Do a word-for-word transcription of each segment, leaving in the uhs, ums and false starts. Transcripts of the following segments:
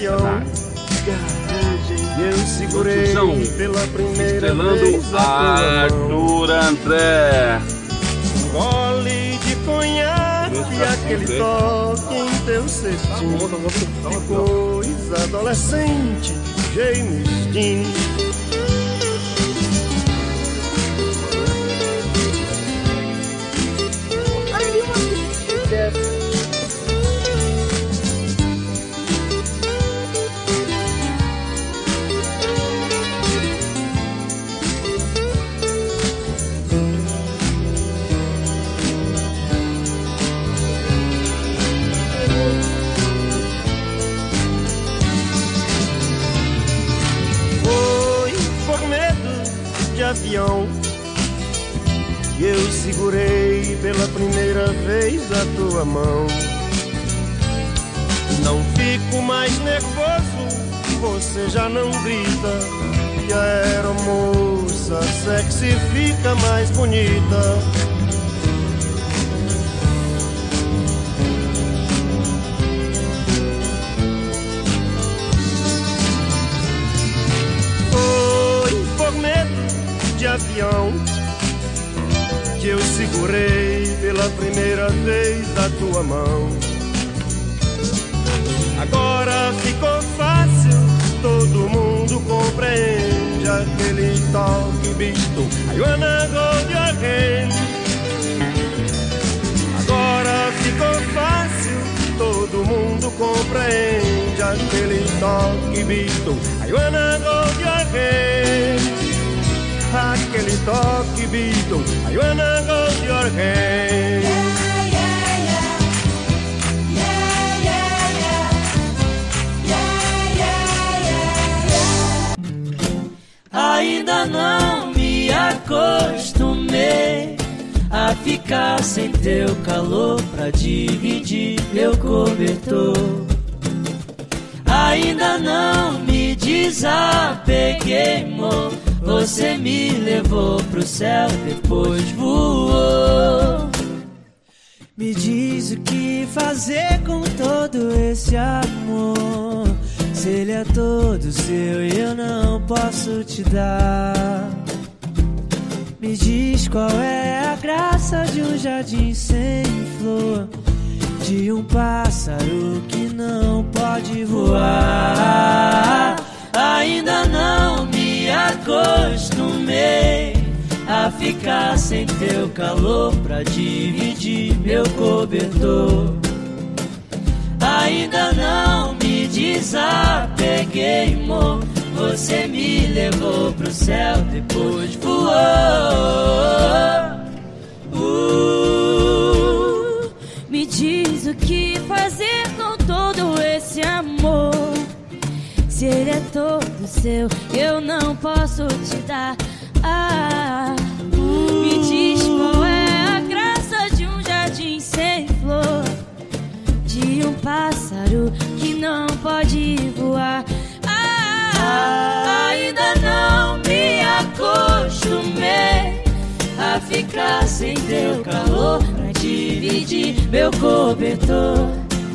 avião. Eu segurei pela primeira vez a Arthur André. Um gole de conhaque e aquele toque em teu cestinho. Que coisa adolescente, James Dean. Avião, e eu segurei pela primeira vez a tua mão. Não fico mais nervoso, você já não grita, e a aeromoça sexy fica mais bonita. De avião, que eu segurei pela primeira vez a tua mão. Agora ficou fácil, todo mundo compreende aquele toque visto. I wanna hold your hand. Agora ficou fácil, todo mundo compreende aquele toque visto. I wanna hold your hand. Aquele toque Beatle, I wanna hold your hand. Yeah, yeah, yeah. Yeah, yeah, yeah. Yeah, yeah, yeah, yeah. Ainda não me acostumei a ficar sem teu calor pra dividir meu cobertor. Ainda não me desapeguei, amor. Você me levou pro céu, depois voou. Me diz o que fazer com todo esse amor. Se ele é todo seu e eu não posso te dar. Me diz qual é a graça de um jardim sem flor, de um pássaro que não pode voar. Ainda não me acostumei a ficar sem teu calor pra dividir meu cobertor. Ainda não me desapeguei, amor. Você me levou pro céu, depois voou. uh, Me diz o que fazer com todo esse amor. Se ele é todo seu, eu não posso te dar. Ah, uh, me diz qual é a graça de um jardim sem flor, de um pássaro que não pode voar. Ah, ainda não me acostumei a ficar sem teu calor pra dividir meu cobertor.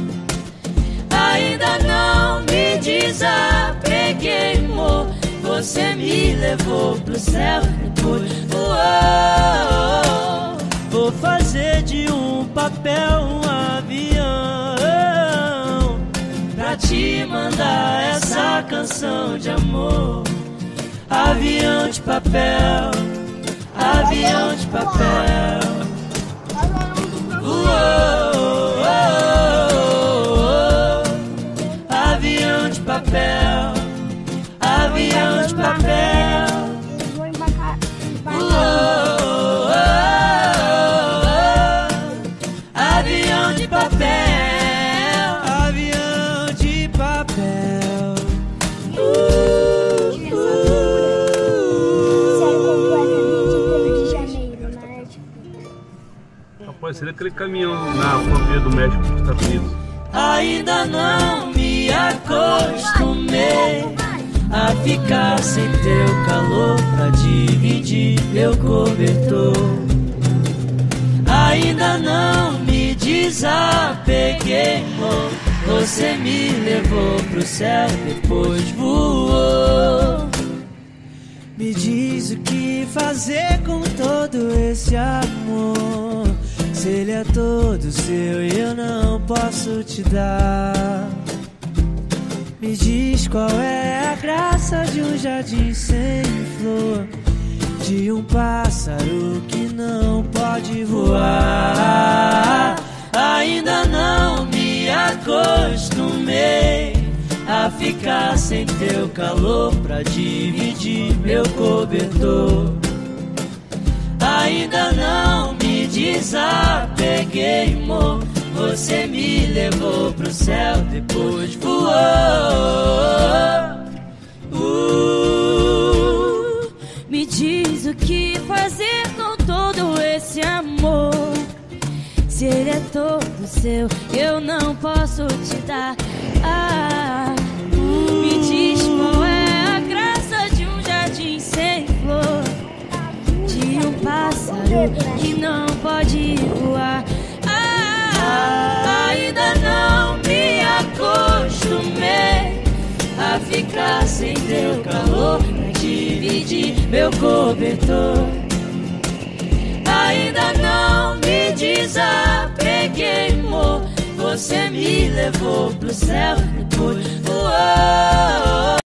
Ainda não me desapeguei, amor. Você me levou pro céu, depois voou. Vou fazer de um papel um avião pra te mandar essa canção de amor. Avião de papel, avião de papel. Voou. Avião de papel, avião de papel. Uou, avião de papel, avião de papel. Uh, uh. Pode ser aquele caminhão na fronteira do México com os Estados Unidos. Ainda não me acostumei a ficar sem teu calor pra dividir meu cobertor. Ainda não me desapeguei, amor. você me levou pro céu, depois voou. Me diz o que fazer com todo esse amor, se ele é todo seu e eu não posso te dar. Me diz qual é a graça de um jardim sem flor, de um pássaro que não pode voar. Ainda não me acostumei a ficar sem teu calor pra dividir meu cobertor. Ainda não me desapeguei, amor, você me levou pro céu, depois voou. uh, Me diz o que fazer com todo esse amor, se ele é todo seu, eu não posso te dar. Ah, me diz qual é a graça de um jardim sem flor, de um pássaro que não pode voar. Ah, ainda não me acostumei a ficar sem teu calor pra dividir meu cobertor. Ainda não me desapeguei, amor, você me levou pro céu, depois voou.